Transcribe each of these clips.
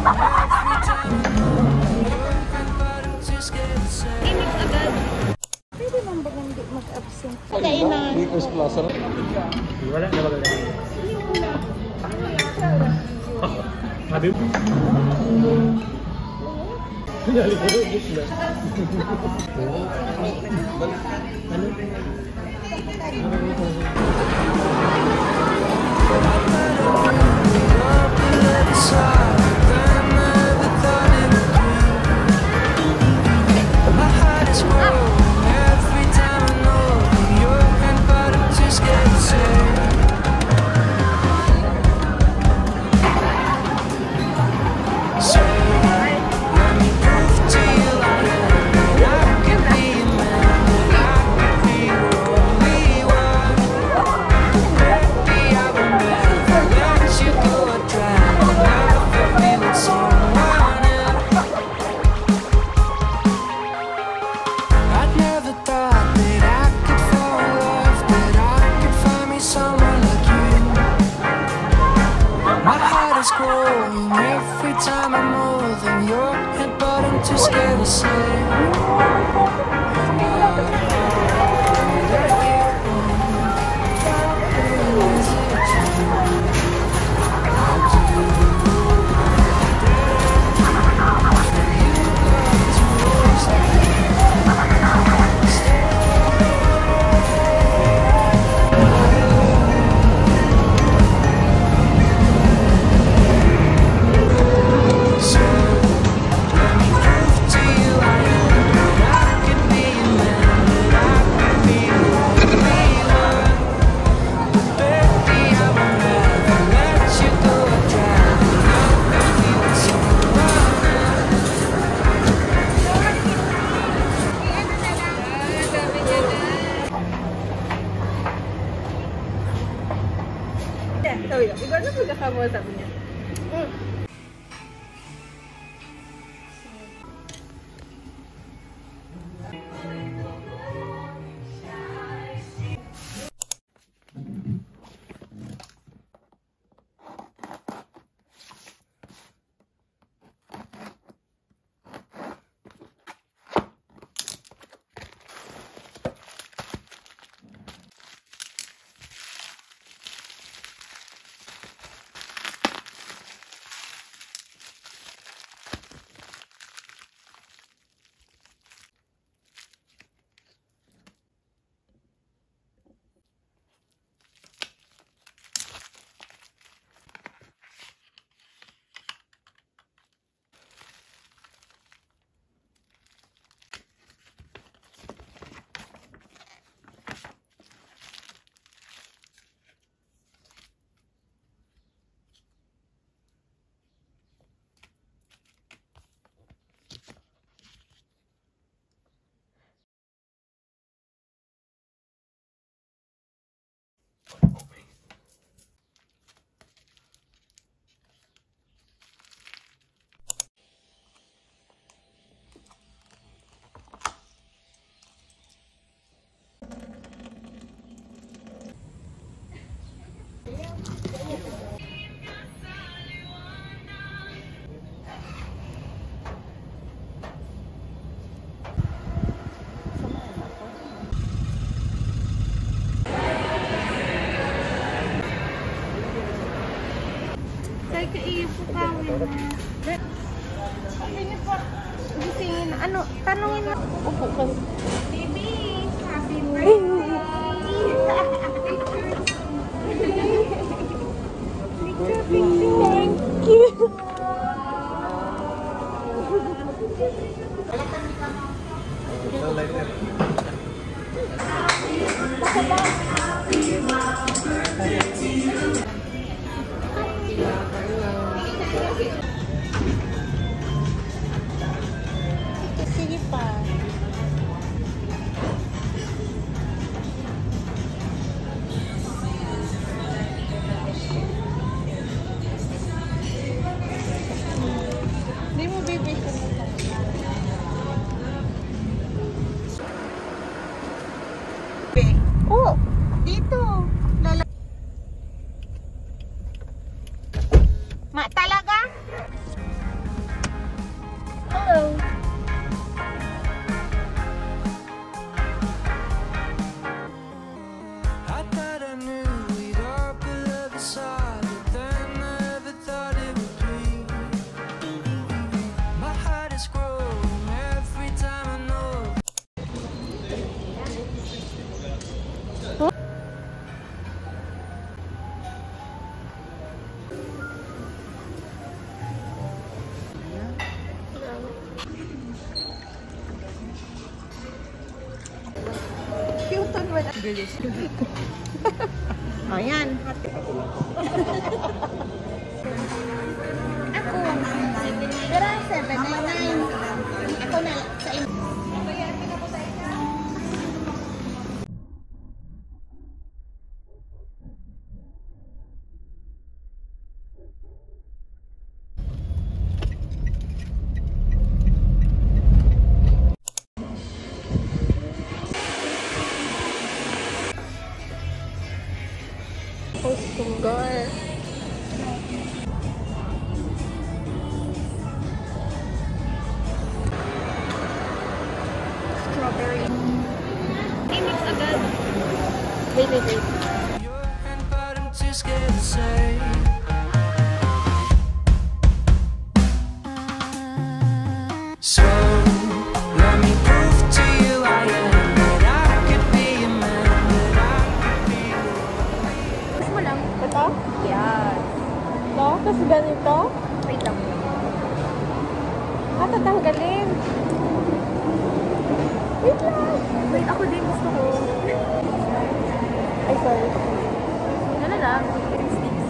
Init agad. Pwede man ba hindi mag-absent? Kainan. First class na. Wala na ba ganun? Sabi mo? Pinali ko rin, gusto na. Ano? Every time I'm more than your head, but I'm too scared to say. Sabi niya, ikaw na pagkakamo, sabi niya. Ano, tanungin mo. Upo ka. Baby, happy birthday. Thank you. Sige pa. Hindi mo bibigyan mo. Oh, dito. Ma, talaga? Bilis. O, yan. Ako. Pero 799. Ako na sa inyo. Tunggar. Strawberry. Mix agad. Wait. Your hand, but I'm too scared to say. So let me prove to you I am that I could be a man, that I could be. Push mo lang. Ito? Yes. Ito? Tapos ganito? Wait lang. Tatanggalin. Wait lang. Wait, ako din gusto ko. Ay, sorry. Ano na lang? Sticks.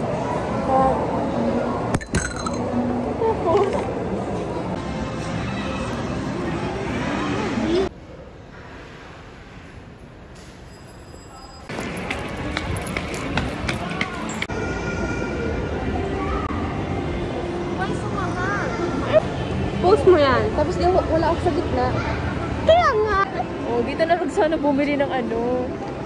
Why so mahal? Post mo yan. Tapos wala ako sa gitna. Kaya nga. Oh, dito na lang sana bumili ng ano.